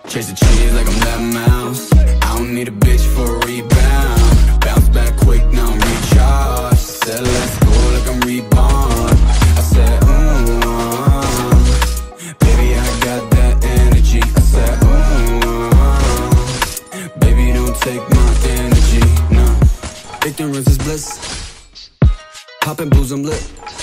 Chase the cheese like I'm that mouse. I don't need a bitch for a rebound. Bounce back quick, now I'm recharged. Said let's go like I'm reborn. I said baby I got that energy. I said baby don't take my energy, no. Ignorance is bliss. Poppin' booze, I'm lit.